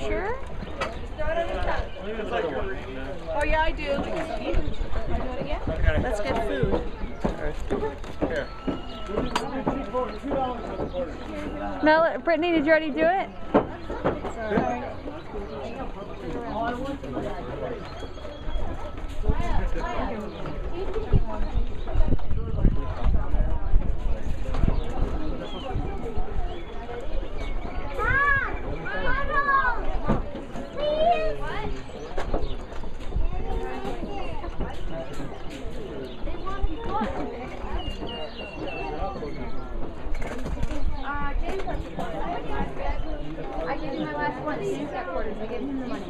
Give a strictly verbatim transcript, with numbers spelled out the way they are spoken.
sure? Oh yeah, I do. Let's get food. Mel, Brittany, did you already do it? I gave you my last one. He's got quarters. I gave him the money.